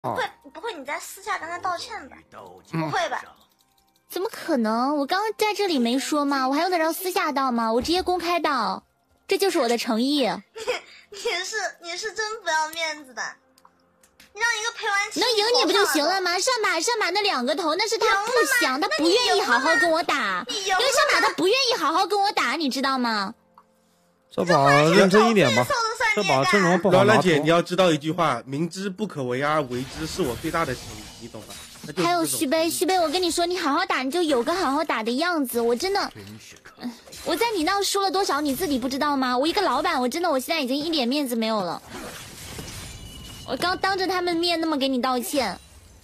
不会你在私下跟他道歉吧？不会吧？ 怎么可能？我刚刚在这里没说吗？我还用得着私下道吗？我直接公开道，这就是我的诚意。 你是真不要面子的。你让一个陪玩能赢你不就行了吗？上把那2个头，那是他不想，他不愿意好好跟我打，因为上把他不愿意好好跟我打，你知道吗？ 这把认真一点吧，这把阵容不好拿。 兰姐，你要知道一句话，明知不可为而为之是我最大的诚意，你懂吧？ 还有旭杯，我跟你说，你好好打，你就有个好好打的样子。我真的，我在你那输了多少，你自己不知道吗？我一个老板，我现在已经一点面子没有了。我刚当着他们面那么给你道歉，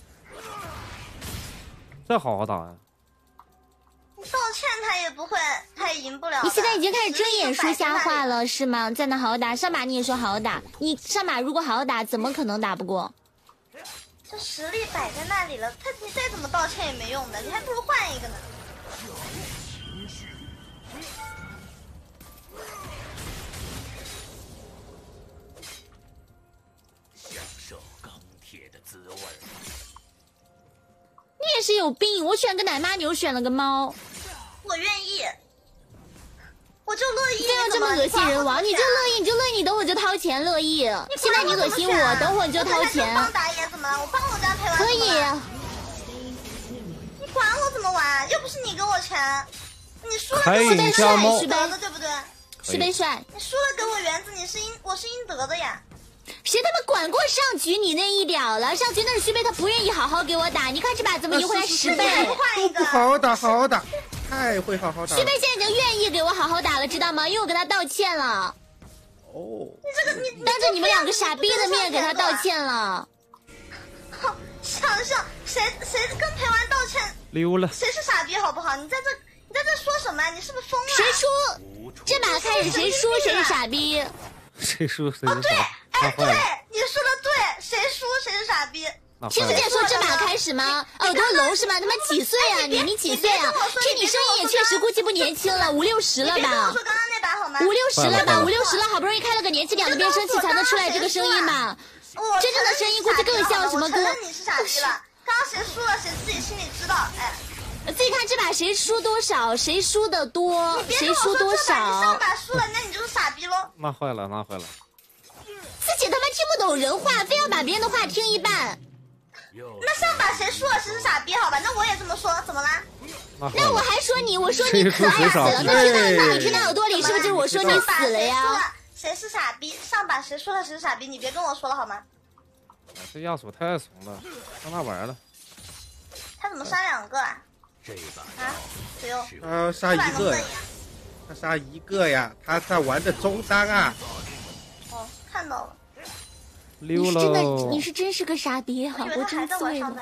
再好好打呀！ 道歉他也不会，他也赢不了。 你现在已经开始睁眼说瞎话了是吗？在那好好打，上把你也说好好打，你上把如果好好打，怎么可能打不过？ 这实力摆在那里了，你再怎么道歉也没用的，你还不如换一个呢。 享受钢铁的滋味。 你也是有病！我选个奶妈牛，选了个猫。 我愿意，我就乐意。 非要这么恶心人王，你就乐意，你等会就掏钱，乐意。现在你恶心我，等会你就掏钱。 帮打野怎么了？我帮我家陪玩可以。 你管我怎么玩？又不是你给我钱，你输了给我圆子， 旭应得的对不对？ 旭杯帅， 你输了给我圆子，我是应得的呀。 谁他妈管过上局你那一屌了？上局那是旭杯，他不愿意好好给我打。你看这把怎么赢回来10倍？ 不好好打，好好打，太会好好打。 旭杯现在已经愿意给我好好打了，知道吗？因为我跟他道歉了。 哦， 你当着你们2个傻逼的面给他道歉了。 想谁跟陪玩道歉溜了？ 谁是傻逼好不好？你在这说什么？你是不是疯了？ 谁输？这把开始谁输谁是傻逼？ 谁输谁是傻逼？ 对，你说的对，谁输谁是傻逼。 听不见说这把开始吗？耳朵聋是吗？他妈几岁啊你？你几岁啊？听你声音也确实估计不年轻了，5、60了吧？ 别跟我说刚刚那把好吗 ？5、60了吧？5、60了，好不容易开了个年轻点的变声器才能出来这个声音吧？真正的声音估计更像什么歌？ 你是傻逼了。刚刚谁输了谁自己心里知道，哎。 自己看这把谁输多少，谁输的多，谁输多少。 你上把输了，那你就是傻逼喽。 那坏了。 自己他妈听不懂人话，非要把别人的话听一半。 那上把谁输了谁是傻逼，好吧？那我也这么说，怎么啦？ 那我还说你，我说你可爱死了。那你听到耳朵里是不是就是我说你死了呀？ 谁是傻逼？上把谁输了谁是傻逼？你别跟我说了好吗？ 这亚索太怂了，让他玩了。 他怎么杀2个啊？只有他杀1个呀，他杀1个呀，他在玩的中单啊。 哦，看到了。 溜了。 你是真是个傻逼哈！我真醉了。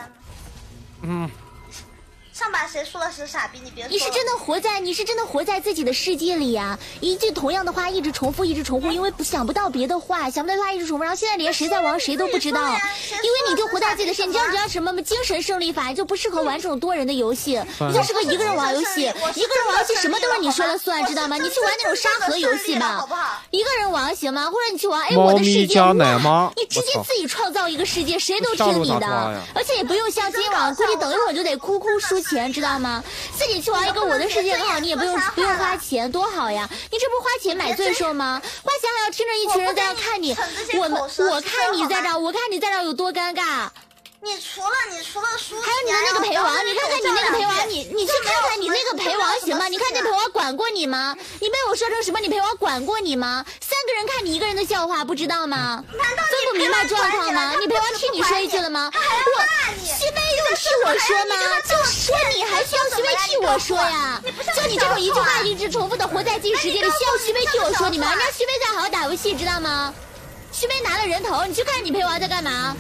上把谁输了谁是傻逼？你别说。 你是真的活在自己的世界里呀！一句同样的话一直重复，因为想不到别的话，一直重复，然后现在连谁在玩谁都不知道，因为你就活在自己的世界。你知道什么精神胜利法就不适合玩这种多人的游戏，你就适合一个人玩游戏。一个人玩游戏什么都是你说了算，知道吗？你去玩那种沙盒游戏吧，一个人玩行吗？或者你去玩我的世界，你直接自己创造一个世界，谁都听你的，而且也不用像今晚，估计等一会儿就得哭输钱，知道吗？自己去玩一个我的世界更好，你也不用花钱，多好呀！你这不花钱买罪受吗？花钱还要听着一群人在那看你，我看你在这有多尴尬。 你除了输， 还有你的那个陪王，你看看你那个陪王，你去看看你那个陪王行吗？你看那陪王管过你吗？你被我说成什么？你陪王管过你吗？3个人看你一个人的笑话，不知道吗？分不明白状况吗？你陪王替你说一句了吗？徐悲用替我说吗？就说你还需要徐悲替我说呀？就你这种一句话一直重复的活在自己世界里，需要徐悲替我说你吗？人家徐悲在好好打游戏，知道吗？徐悲拿了人头，你去看你陪王在干嘛？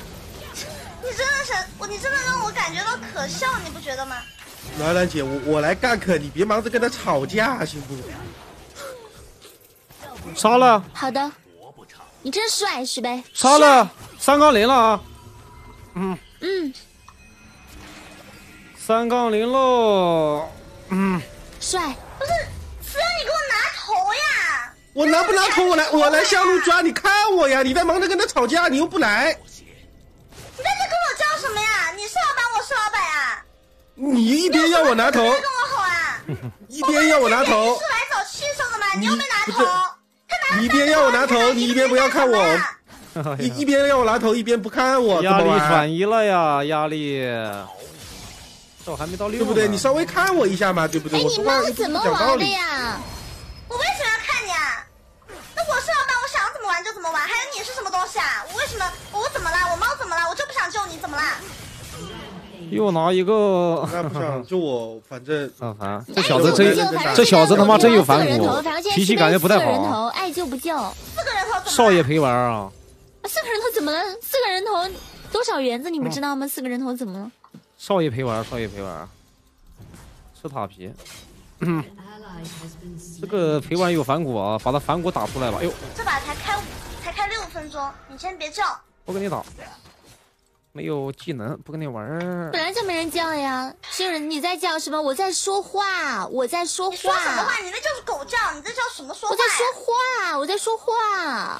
你真的让我感觉到可笑，你不觉得吗？ 兰姐，我来干可，你别忙着跟他吵架，行不？ 杀了。 好的，你真帅，徐悲。 杀了，3杠0了啊。3杠0喽。 帅。 不是，思恩，你给我拿头呀！ 我拿不拿头？我来下路抓，你看我呀！你在忙着跟他吵架，你又不来。 你你一边要我拿头， 跟我吼啊！ 一边要我拿头， 是来找气受的吗？你又没拿头， 你一边要我拿头，你一边不要看我，一边要我拿头，一边不看我， 压力转移了呀，压力。这我还没到6， 对不对？你稍微看我一下嘛，对不对？ 哎，你猫怎么玩的呀？ 我为什么要看你啊？那我是老板，我想怎么玩就怎么玩。还有你是什么东西啊？我为什么？我怎么了？我猫怎么了？我就不想救你，怎么啦？ 又拿一个， 那不想救我，反正这小子这小子他妈真有反骨，脾气感觉不太好。 爱救不救。 4个人头怎么？ 少爷陪玩啊 ！4个人头怎么了？4个人头多少元子你们知道吗？4个人头怎么了？ 少爷陪玩，吃塔皮。这个陪玩有反骨啊，把他反骨打出来吧。哎呦， 这把才开6分钟，你先别叫。 不跟你打，没有技能，不跟你玩。 本来就没人叫呀，新人你在叫什么？我在说话，我在说话。 你说什么话？你那就是狗叫，你这叫什么说话？ 我在说话。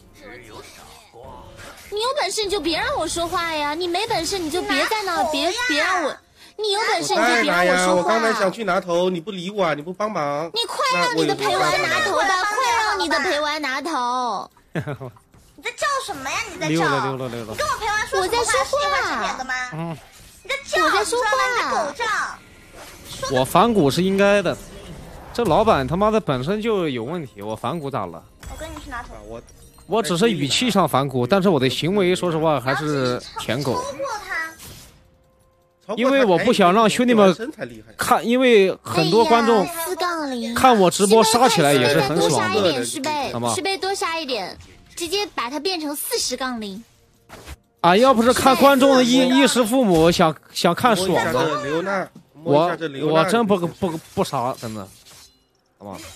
你有本事你就别让我说话呀！你没本事你就别在那别让我。你有本事你就别让我说话。 我刚才想去拿头，你不理我，你不帮忙。 你快让你的陪玩拿头吧！快让你的陪玩拿头！ 你在叫什么呀？你在叫？ 溜了。 你跟我陪玩说我在说话。的吗？你在叫？ 我在说话。 你在狗叫。 我反骨是应该的。这老板他妈的本身就有问题，我反骨咋了？ 我跟你去拿头。 我只是语气上反骨，但是我的行为说实话还是舔狗。因为我不想让兄弟们看，因为很多观众看我直播杀起来也是很爽的， 好吗？续杯多杀一点，直接把它变成40-0。 啊，要不是看观众的衣食父母想看爽的，我真不杀，真的，好吧？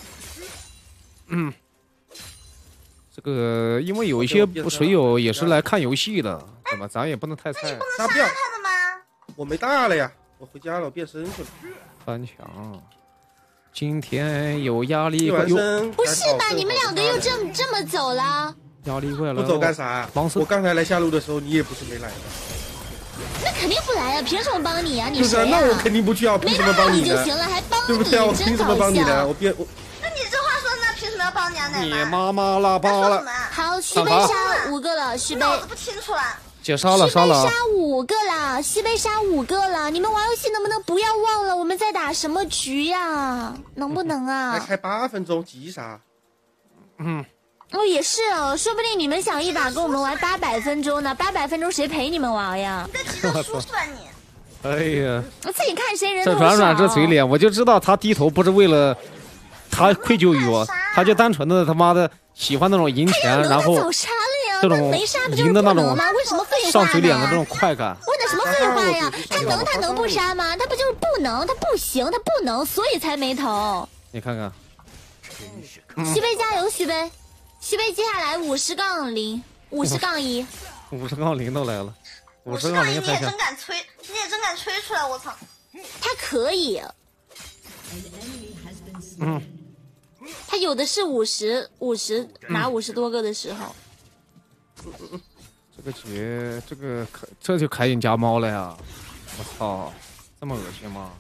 这个因为有一些水友也是来看游戏的，对吧？咱也不能太菜。 那你不能杀他的吗？ 我没大了呀，我回家了，我变身去了。 翻墙，今天有压力怪。 不是吧？你们2个又这么走了？ 压力怪了。 不走干啥？我刚才来下路的时候，你也不是没来的。 那肯定不来呀，凭什么帮你啊？你谁啊？ 那我肯定不去啊，凭什么帮你就行了，还帮你？ 对不对？我凭什么帮你呢？ 那你这话说的，那凭什么要帮你啊？奶奶？ 你妈妈拉巴了。 好，续杯杀5个了，续杯。 脑子不清楚了。 姐杀了。 续杯杀5个了，续杯杀5个了。你们玩游戏能不能不要忘了我们在打什么局呀？能不能啊？ 还开8分钟急杀。 也是哦，说不定你们想一把跟我们玩800分钟呢，800分钟谁陪你们玩呀？ 你在急着输是吧你？ 哎呀， 我自己看谁人头少。这软这嘴脸，我就知道他低头不是为了他愧疚于我，他就单纯的他妈的喜欢那种赢钱，然后这种赢的那种上嘴脸的这种快感。 问的什么废话呀？他能不杀吗？他不就是不能，他不行，他不能，所以才没头。 你看看， 续杯加油，续杯。续杯接下来50-0，50-1， 50-0都来了 ，50-0你也真敢吹，你也真敢吹出来，我操！ 他可以，他有的是50拿50多个的时候。 这个局，这就凯隐加猫了呀！我操，这么恶心吗？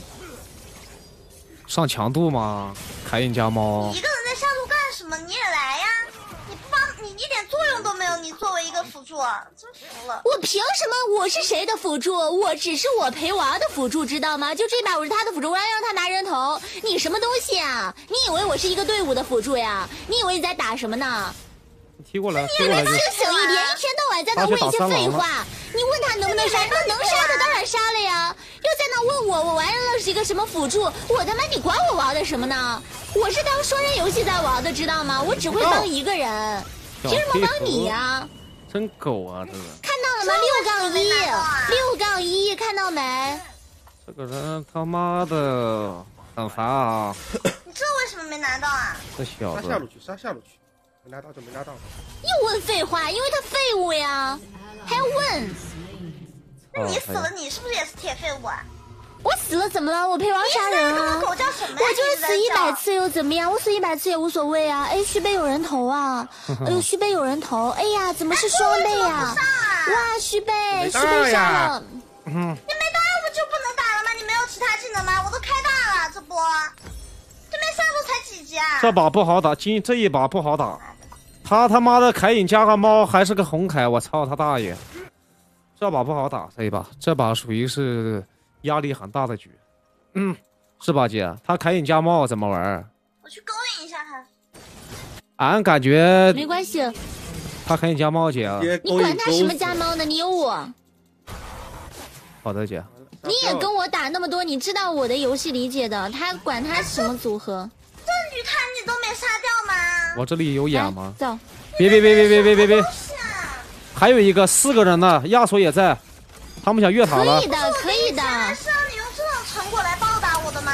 上强度吗？凯隐加猫。 你一个人在下路干什么？你也来呀！你不帮你一点作用都没有，你作为一个辅助，真服了。 我凭什么？我是谁的辅助？我只是我陪娃的辅助，知道吗？就这把我是他的辅助，我要让他拿人头。你什么东西啊？你以为我是一个队伍的辅助呀？你以为你在打什么呢？ 踢过来， 你以为清醒一点，一天到晚在那问一些废话。你问他能不能杀？他能杀的当然杀了呀。又在那问我玩的是一个什么辅助？我他妈你管我玩的什么呢？我是当双人游戏在玩的，知道吗？我只会帮一个人，凭什么帮你呀？ 真狗啊！这个看到了吗？6-1，看到没？ 这个人他妈的很烦啊！ 你这为什么没拿到啊？ 这小子杀下路去，没拿到就没拿到。 又问废话，因为他废物呀，还要问。 那你死了，你是不是也是铁废物啊？ 我死了怎么了？我陪王杀人啊！ 狗叫什么呀？ 我就是死100次又怎么样？我死100次也无所谓啊！哎，续杯有人头啊！哎呦，续杯有人头！哎呀，怎么是双倍呀？哇，续杯杀了！ 你没到不就不能打了吗？你现在都才几级啊？ 这把不好打，这一把不好打。他妈的凯隐加个猫还是个红凯，我操他大爷！这把不好打，这把属于是压力很大的局。是吧姐？他凯隐加猫怎么玩？ 我去勾引一下他。 俺感觉没关系。 他凯隐加猫姐， 你管他什么加猫呢？你有我。 好的姐。 你也跟我打那么多，你知道我的游戏理解的，他管他什么组合？ 这女坦你都没杀掉吗？ 我这里有眼吗？ 走。 别！还有一个4个人呢，亚索也在，他们想越塔了。 可以的。 是让你用这种成果来报答我的吗？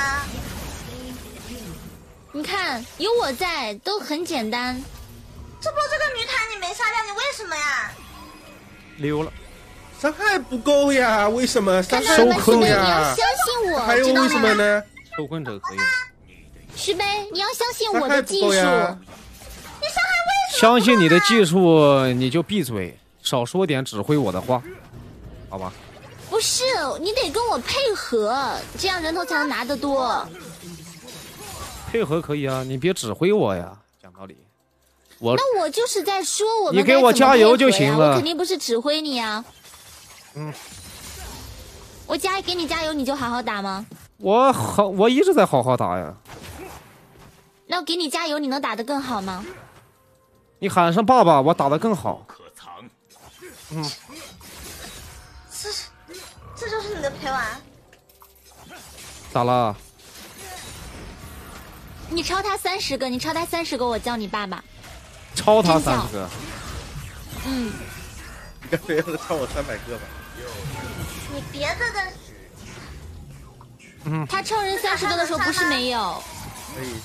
你看，有我在，都很简单。 这波这个女坦你没杀掉，你为什么呀？ 溜了。 伤害不够呀？为什么？伤害收不够你要呀？ 相信我， 还有为什么呢？ 受困者可以。 徐杯，你要相信我的技术。 你伤害为什么？ 相信你的技术，你就闭嘴，少说点指挥我的话，好吧？ 不是，你得跟我配合，这样人头才能拿得多。 配合可以啊，你别指挥我呀，讲道理。 那我就是在说我们你给我加油就行了， 我肯定不是指挥你啊。我给你加油，你就好好打吗？ 我一直在好好打呀。 那我给你加油，你能打得更好吗？ 你喊声爸爸，我打得更好。 可藏。 这就是你的陪玩。 咋了？ 你超他30个，你超他30个，我叫你爸爸。 超他30个。 该不要超我300个吧？ 你别的他超人30个的时候不是没有。 可以。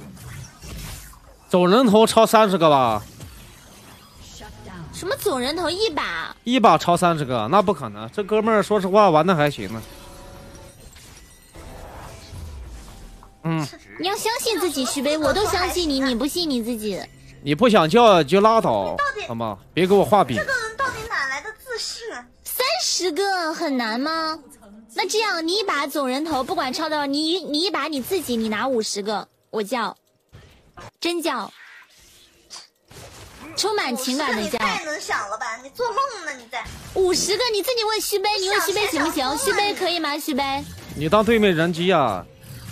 总人头超30个吧？ 什么总人头1把 ？1把超30个，那不可能。这哥们儿说实话玩的还行呢。 你要相信自己，徐杯，我都相信你，你不信你自己。 你不想叫就拉倒，好吗？别给我画饼。 这个人到底哪来的自信 ？30个很难吗？那这样，你一把总人头，不管超到你一把你自己，你拿50个，我叫，真叫，充满情感的叫。 你太能想了吧？你做梦呢？你在 50个，你自己问徐杯，你问徐杯行不行？徐杯可以吗？徐杯， 你当对面人机啊？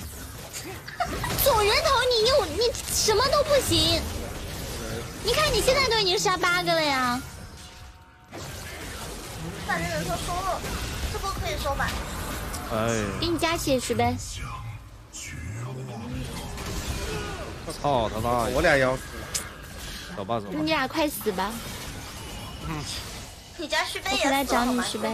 总人头你什么都不行。你看你现在都已经杀8个了呀。 反正人头收了，这波可以收吧？ 哎， 给你加血，徐杯。 操他大爷！ 我俩要死了。走吧。 你俩快死吧。 你家徐杯也死了。我来找你，徐杯。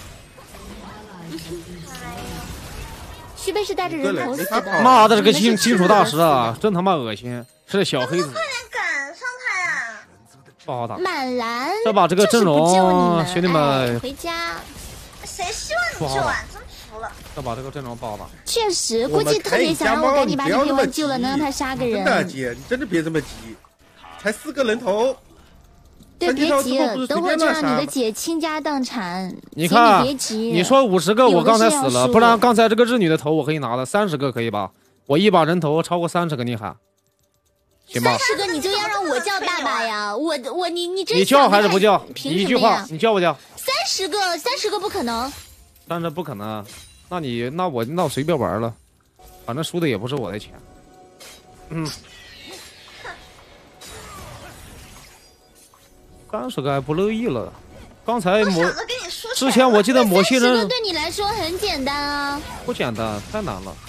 徐杯是带着人头死的。 妈的，这个金属大师啊，真他妈恶心！是小黑子。 快点赶上他呀！ 不好打。 满蓝。 这把这个阵容，兄弟们回家。 谁希望你救啊？真服了。 这把这个阵容不好打。 确实，估计特别想让我赶紧把这陪玩救了，能让他杀个人。 真的姐，你真的别这么急，才4个人头。 对，别急，等会儿就让你的姐倾家荡产。 你看， 别急。 你说50个，我刚才死了，不然刚才这个日女的头我可以拿的30个，可以吧？我一把人头超过30个，你喊，行吧 ？30个你就要让我叫爸爸呀？你真你叫还是不叫？ 一句话，你叫不叫 ？30个不可能。 30不可能，那我随便玩了，反正输的也不是我的钱。30个还不乐意了。刚才之前我记得某些人 30个对你来说很简单啊。 不简单，太难了。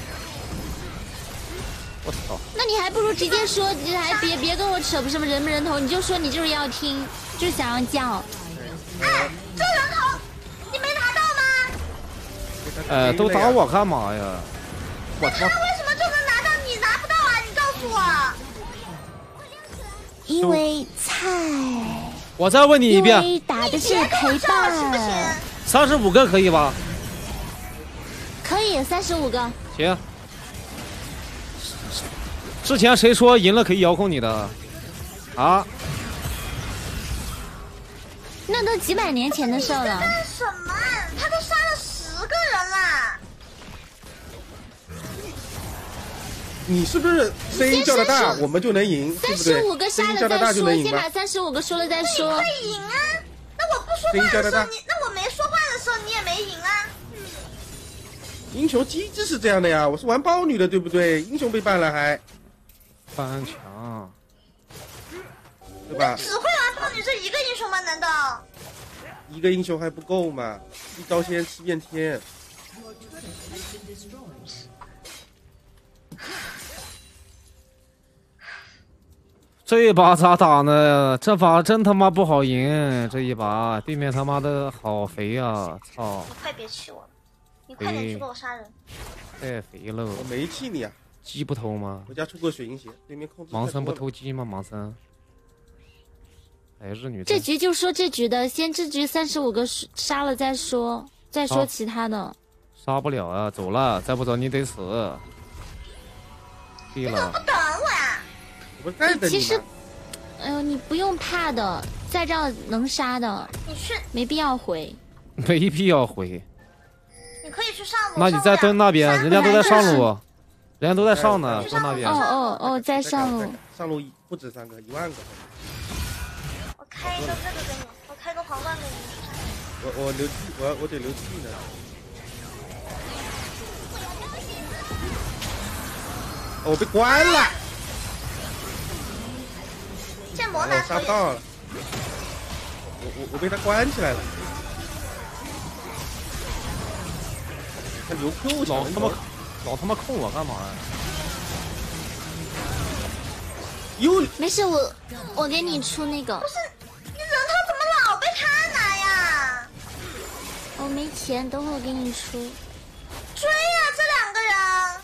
我操！ 那你还不如直接说，还别跟我扯什么人头，你就说你就是要听，就是想要叫。 哎，这人头你没拿到吗？ 都打我干嘛呀？我操！ 他为什么就能拿到，你拿不到啊？你告诉我。 因为菜。 我再问你一遍。 因为打的是陪伴。 35个可以吧？ 可以，35个。 行。之前谁说赢了可以遥控你的？啊？ 那都几百年前的事了。 干什么？他都杀了10个人啦！ 你是不是声音叫的大，我们就能赢，对不对？ 35个杀了再说，先把35个说了再说。 你会赢啊！那我不说话的时候，那我没说话的时候，你也没赢啊。 英雄机制是这样的呀，我是玩豹女的，对不对？英雄被办了还翻墙， 对吧？ 只会玩豹女这一个英雄吗？难道一个英雄还不够吗？一招鲜吃遍天。 这一把咋打呢？这把真他妈不好赢，这一把对面他妈的好肥啊！操！ 你快别气我了，你快点去给我杀人。 太肥了！ 我没气你啊！ 鸡不偷吗？ 我家出过水银鞋，对面控制。 盲僧不偷鸡吗？盲僧。还是女。 这局就说这局的，先这局35个杀了再说，再说其他的。 杀不了啊，走了，再不走你得死。对了。 你怎么不等我呀？ 我不在等你。 其实，哎呦，你不用怕的，在这儿能杀的。 你去。 没必要回。 没必要回。 你可以去上路。 那你再蹲那边，人家都在上路，人家都在上呢，蹲那边。 哦，在上路。 上路不止3个，1万个。 我开一个这个给你，我开个皇冠给你。 我留气，我得留气呢。我被关了。 剑魔拿杀不到了。我被他关起来了。他留 Q 老他妈控我干嘛呀？ 又没事，我给你出那个。 不是，你人头怎么老被他拿呀？ 我没钱，等会我给你出。 追呀，这2个人！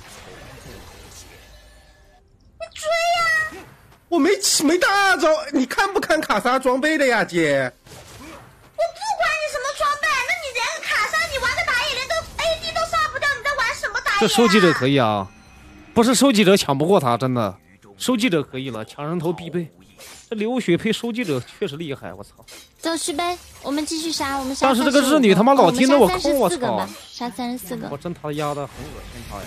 你追呀！ 我没大招，你看不看卡莎装备的呀，姐？ 我不管你什么装备，那你连个卡莎，你玩个打野连个 AD 都杀不掉，你在玩什么打野？ 这收集者可以啊，不是收集者抢不过他，真的，收集者可以了，抢人头必备。这流血配收集者确实厉害，我操！ 走，续杯，我们继续杀，我们杀。 但是这个日女他妈老盯着我控，我操！ 杀34个。 我真他压的很恶心他呀！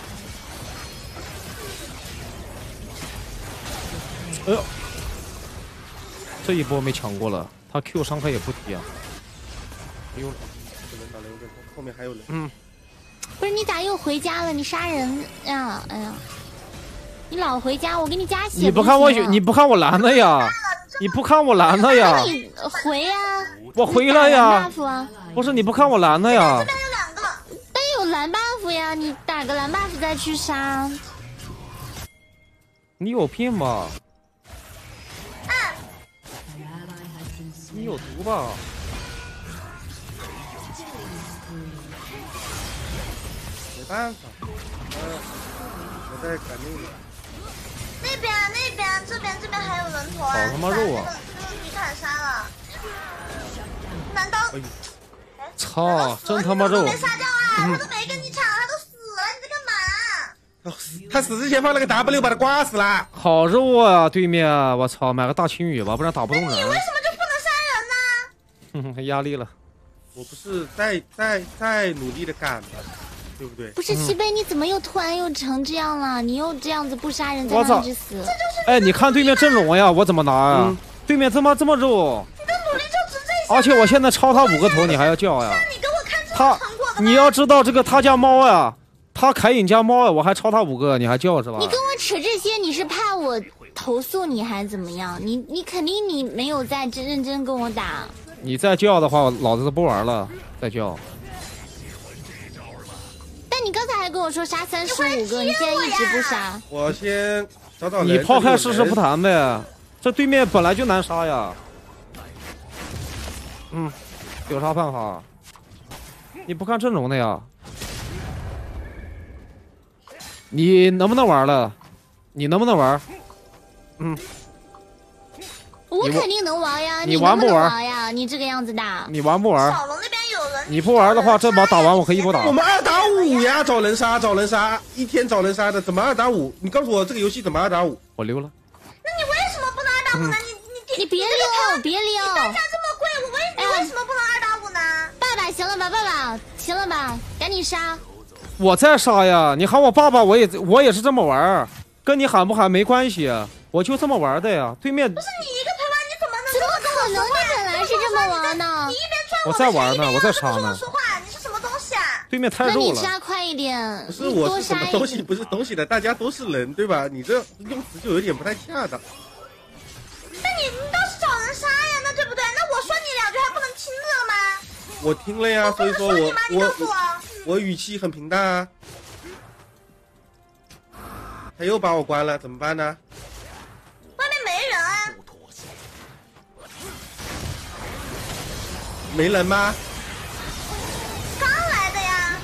哎呦，这一波没抢过了，他 Q 伤害也不低啊。 哎呦，后面还有人。 不是你咋又回家了？你杀人呀！哎呀，你老回家，我给你加血。 你不看我蓝的呀？你不看我蓝的呀？ 你回呀！ 我回了呀。 啊、 不是你不看我蓝的呀？ 这边有2个。 但有蓝 buff 呀，你打个蓝 buff 再去杀。 你有病吧？你有毒吧？ 没办法，我在赶那个。 那边，这边还有人头啊！ 好他妈肉啊！ 这个皮卡杀了，难道？ 操，真他妈肉！ 没杀掉啊！他都没跟你抢，他都死了，你在干嘛？ 他死之前放了个 W 把他挂死了。 好肉啊，对面，我操，买个大青羽吧，不然打不动人。 你为什么就不能杀人呢？压力了。 我不是在努力的赶吗？对不对？ 不是西贝，你怎么又突然又成这样了？你又这样子不杀人，再让一直死。 哎，你看对面阵容呀，我怎么拿呀？对面这么肉。 你的努力就只这些。 而且我现在超他5个头，你还要叫呀？ 你给我看这种成果的吗？ 你要知道这个他家猫呀，他凯隐家猫呀，我还超他5个，你还叫是吧？ 你跟我扯这些，你是怕我投诉你还是怎么样？你肯定你没有在认真跟我打。 你再叫的话，老子都不玩了。再叫。 但你刚才还跟我说杀35个，你现在一直不杀。 我先找人。 你抛开事实不谈呗，这对面本来就难杀呀。有啥办法？你不看阵容的呀？你能不能玩了？你能不能玩？ 我肯定能玩呀， 你玩不玩呀？你这个样子打， 你玩不玩？ 小龙那边有人， 你不玩的话，这把打完我可以一波打。 我们2打5呀，找人杀，一天找人杀的，怎么2打5？你告诉我这个游戏怎么2打5？ 我溜了。 那你为什么不能2打5呢？ 你别溜，别溜！ 单价这么贵，你为什么不能2打5呢？ 爸爸，行了吧，爸爸，行了吧，赶紧杀！ 我在杀呀！你喊我爸爸，我也是这么玩，跟你喊不喊没关系，我就这么玩的呀。对面不是你一个陪玩，你怎么能？ 怎么可能？你本来是这么玩的。 你一边抓我在玩呢，我在杀呢。 说话，你是什么东西啊？ 对面太肉了。 那你杀快一点。 不是我是什么东西，不是东西的，大家都是人，对吧？你这用词就有点不太恰当。 那你倒是找人杀呀，那对不对？那我说你2句还不能听着了吗？ 我听了呀，所以说我语气很平淡啊。他又把我关了，怎么办呢？ 外面没人啊。 没人吗？ 刚来的呀。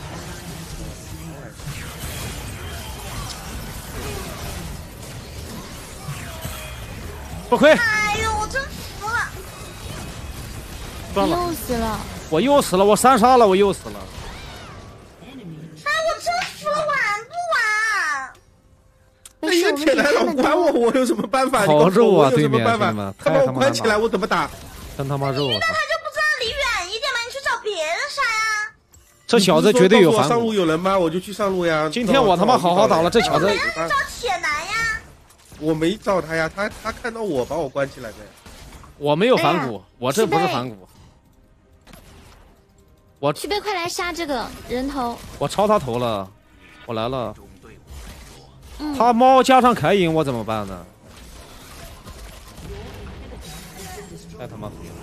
不亏。 哎呦，我真服了。 算了， 又死了。 我又死了，我3杀了，我又死了。 哎，我真服了，玩不玩？ 那一个铁男老关我，我有什么办法？ 好肉啊， 对面兄弟们， 他把我关起来，我怎么打？ 真他妈肉！ 那他就不知道离远一点吗？你去找别人杀呀。 这小子绝对有反骨。 上路有人吗？我就去上路呀。 今天我他妈好好打了，这小子。 找铁男呀。 我没找他呀，他看到我把我关起来的。 我没有反骨，我这不是反骨。我去贝，快来杀这个人头！ 我抄他头了，我来了。他猫加上凯隐，我怎么办呢？太他妈肥了！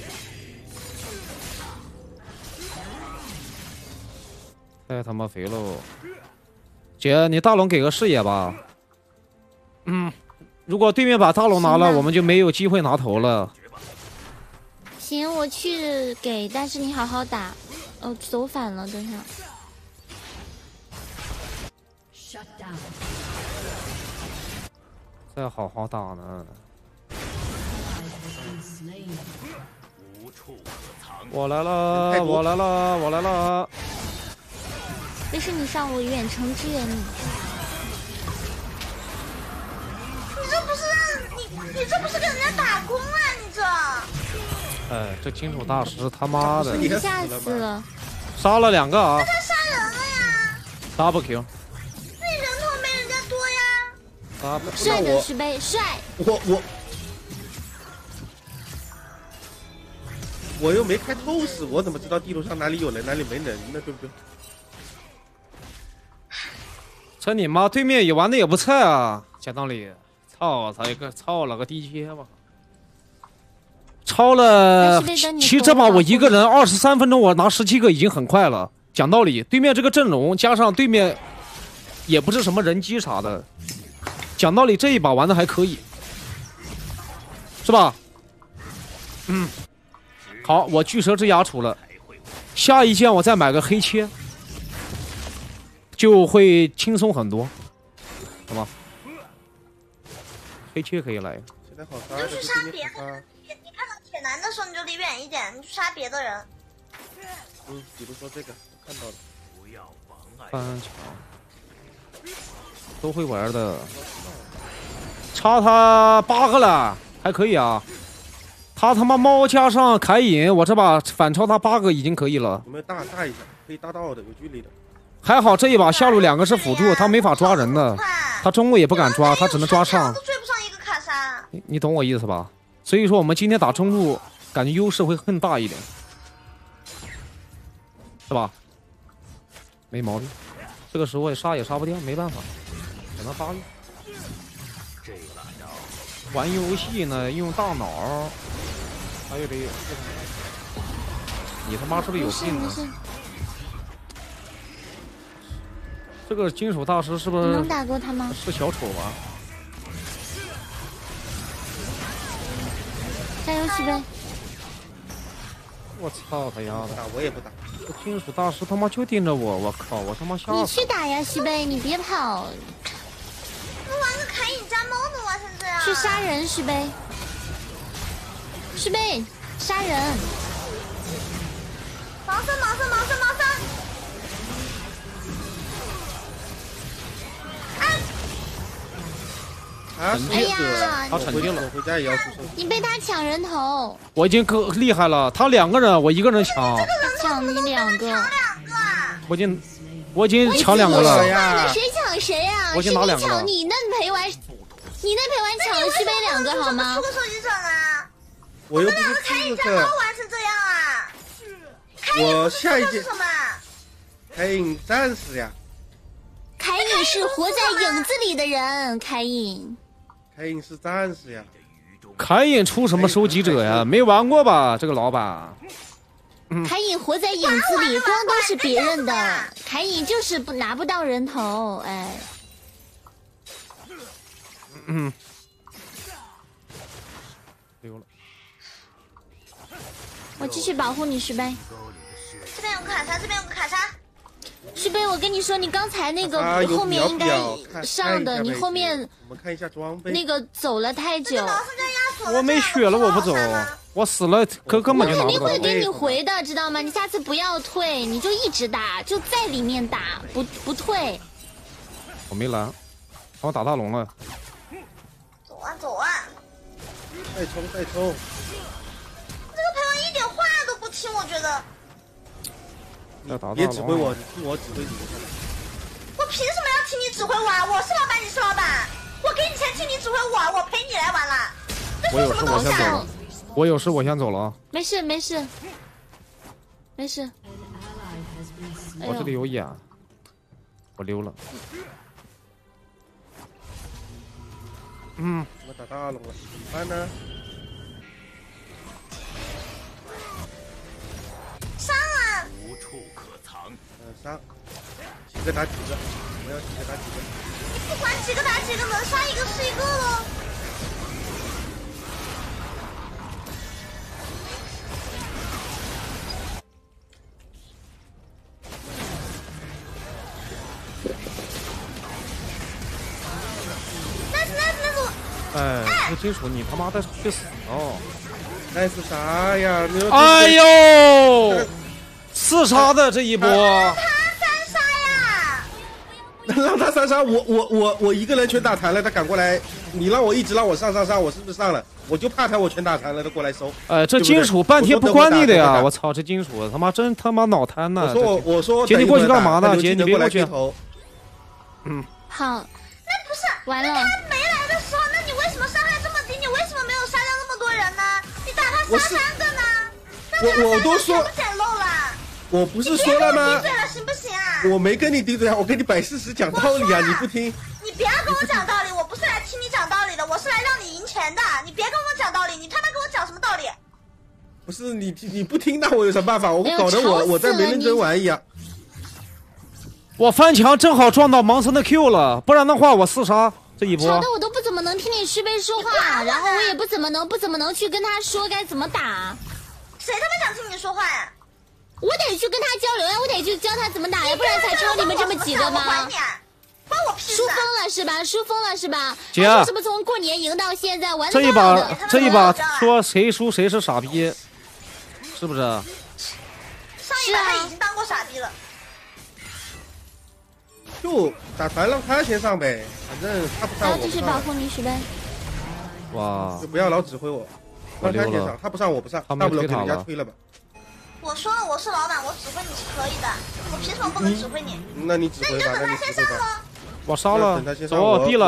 太他妈肥喽！姐，你大龙给个视野吧。如果对面把大龙拿了，我们就没有机会拿头了。 行，我去给，但是你好好打。哦，走反了，等一下。 再好好打呢。我来了，我来了，我来了。 没事，你上，我远程支援你。 你这不是让你这不是给人家打工啊？你这。 哎，这金属大师他妈的！ 一下死了。 杀了2个啊！ 他杀人了呀 ！double kill。 那人头没人家多呀。 帅的石碑，帅！ 我又没开透视，我怎么知道地图上哪里有人哪里没人呢？对不对？ 这你妈，对面也玩的也不菜啊！讲道理，操他一个，操了个地切吧！超了，其实这把我一个人23分钟，我拿17个已经很快了。讲道理，对面这个阵容加上对面也不是什么人机啥的，讲道理这一把玩的还可以，是吧？好，我巨蛇之牙出了，下一件我再买个黑切，就会轻松很多，好吗？黑切可以来。 现在好杀就去杀别人。你看到铁男的时候你就离远一点，你去杀别的人。 比如说这个，我看到了。 不要妨碍。 翻墙，都会玩的。插他8个了，还可以啊。他他妈猫加上凯隐，我这把反超他8个已经可以了。 有没有大一下？可以大道的，有距离的。 还好这一把下路2个是辅助，他没法抓人的，他中路也不敢抓，他只能抓上。 都追不上一个卡莎。 你懂我意思吧？所以说我们今天打中路，感觉优势会更大一点，是吧？没毛病。这个时候也杀不掉，没办法，只能发育。玩游戏呢，用大脑，还有这个，你他妈是不是有病啊？这个金属大师是不是能打过他吗？ 是小丑吧？ 加油，西贝！ 我操他丫的！ 我也不打。 这金属大师他妈就盯着我，我靠！我他妈吓死！ 你去打呀，西贝，你别跑。 我玩个凯隐加猫能玩成这样？ 去杀人，西贝。西贝，杀人！ 盲僧！ 哎呀， 他沉浸了， 我回家也要出手。 你被他抢人头， 我已经可厉害了，他2个人，我1个人抢。 他抢你2个， 我已经我已经抢2个了呀！谁抢谁呀？ 我已经拿2个了。 你那陪玩抢了续杯2个好吗？ 出个收集者啊！ 我又不是开影战包玩成这样啊！ 我下一届什么？ 开影战士呀！ 开影是活在影子里的人，开影是战士呀！ 开影出什么收集者呀？没玩过吧，这个老板。 开影活在影子里，光都是别人的。开影就是拿不到人头，哎。 溜了。 我继续保护你，石碑。 这边有个卡莎，这边有个卡莎。 石碑，我跟你说，你刚才那个后面应该上的，你后面我们看一下装备。 那个走了太久。 我没血了，我不走，我死了，根本就拿不到。 我肯定会给你回的，知道吗？你下次不要退，你就一直打，就在里面打，不退。 我没蓝，我打大龙了。 走啊！ 再冲！这个朋友一点话都不听，我觉得。 别指挥我，你听我指挥你。 我凭什么要听你指挥我啊？我是老板，你是老板，我给你钱听你指挥我，我陪你来玩了。 我有事我先走了。我有事我先走了啊。 没事。 我这里有眼，我溜了。 我打大龙了，怎么办呢？ 上啊！ 无处可藏。 上，几个打几个，我要几个打几个。 你不管几个打几个，能杀一个是一个喽。 哎，这金属你他妈的去死哦！ 那是啥呀？ 哎呦，4杀的这一波。 他3杀呀！ 让他3杀，我一个人全打残了，他赶过来，你让我一直让我上，我是不是上了？我就怕他我全打残了，他过来收。 这金属半天不管你的呀！我操，这金属他妈真他妈脑瘫呢！ 我说姐你过去干嘛呢？姐你别过去。 好， 那不是完了。 他没来的时候，那你为什么伤害这么低？你为什么没有杀掉那么多人呢？你打他杀3个呢？ 我都说不捡漏了。 我不是说了吗？ 你别跟我顶嘴了，行不行啊？ 我没跟你顶嘴啊，我跟你摆事实讲道理啊，你不听。 你别跟我讲道理，我不是来听你讲道理的，我是来让你赢钱的。你别跟我讲道理，你他妈跟我讲什么道理？ 不是你不听，那我有什么办法？我搞得我在没认真玩一样。 我翻墙正好撞到盲僧的 Q 了，不然的话我4杀这一波。 吵得我都不怎么能听你师妹说话，然后我也不怎么能去跟他说该怎么打。 谁他妈想听你说话呀？ 我得去跟他交流呀，我得去教他怎么打呀，不然才抽你们这么几个吗？ 关我屁事！ 输疯了是吧？输疯了是吧？ 姐， 为什么从过年赢到现在玩这一把说谁输谁是傻逼，是不是？ 上一把他已经当过傻逼了。 就打团让他先上呗，反正他不上我不上。 继续保护你，许呗。 哇！ 就不要老指挥我，让他先上，他不上我不上，大不了给人家推了吧。 我说了，我是老板，我指挥你是可以的，我凭什么不能指挥你？ 那你指挥吧， 那你就等他先上喽。 我杀了，走，毙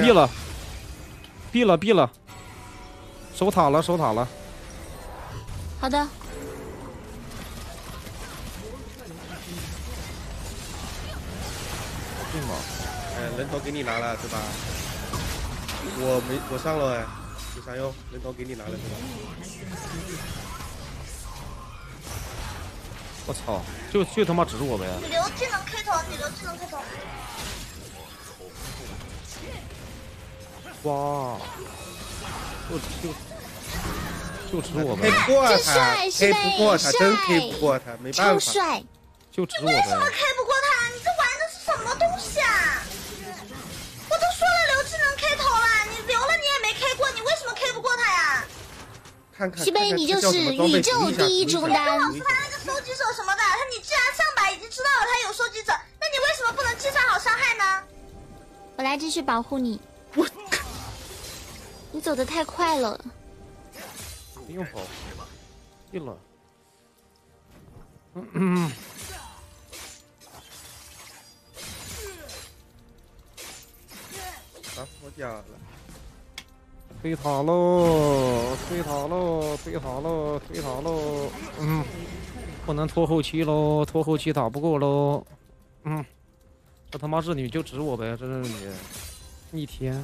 了，守塔了。 好的。 人头给你拿了是吧？我上了哎，有啥用？人头给你拿了是吧？ 我操，就他妈指着我呗！ 你留技能 K 头， 哇！就指我呗！ K 不过他， K 不过他，真 K 不过他，没办法。 超帅！ 就指我呗！ 为什么 K 不过他？你这玩的是什么东西啊？我都说了留技能 K 头了，你留了你也没 K 过，你为什么 K 不过他呀？ 西贝，你就是宇宙第一中单。 他那个收集者什么的，你既然上把已经知道了他有收集者，那你为什么不能计算好伤害呢？ 我来继续保护你。你走得太快了。 不用跑，进了。 掉了。 推塔喽，推塔喽，推塔喽，推塔喽。不能拖后期喽，拖后期打不过喽。这他妈是你就指我呗，这是你逆天。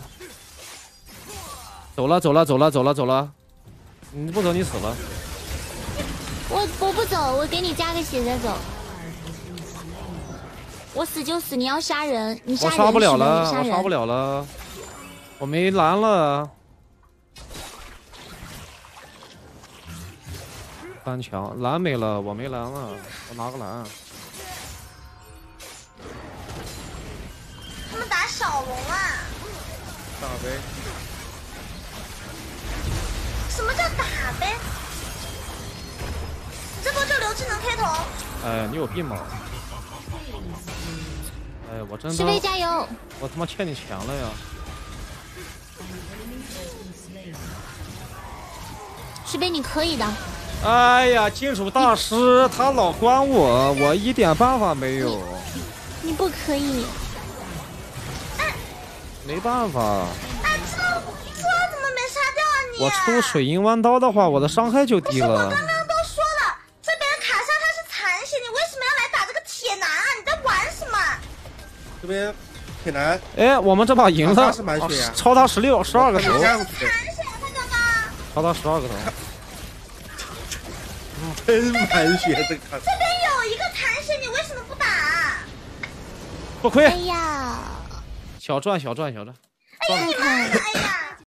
走了，走了，走了，走了，走了。你不走，你死了。 我不走，我给你加个血再走。我死就死，你要杀人，你杀人我杀不了了， 我杀不了了，我没蓝了。单强蓝没了，我没蓝了，我拿个蓝。 他们打小龙啊！ 打呗。 什么叫打呗？你这波就留技能 K 头。 哎，你有病吧？哎，我真的。 石飞加油！ 我他妈欠你钱了呀！ 石飞你可以的。 哎呀，金属大师他老关我，我一点办法没有。 你不可以。 没办法。 哎，这怎么没杀掉啊你？ 我出水银弯刀的话，我的伤害就低了。 我刚刚都说了，这边卡莎他是残血，你为什么要来打这个铁男啊？你在玩什么？ 这边铁男。 哎，我们这把赢了， 是满血呀， 超他12个头。 残血他刚刚。 超他12个头。 真满血这个。 这边有一个残血，你为什么不打？ 不亏。 哎呀， 小赚小赚小赚。 哎呀，你妈！哎呀。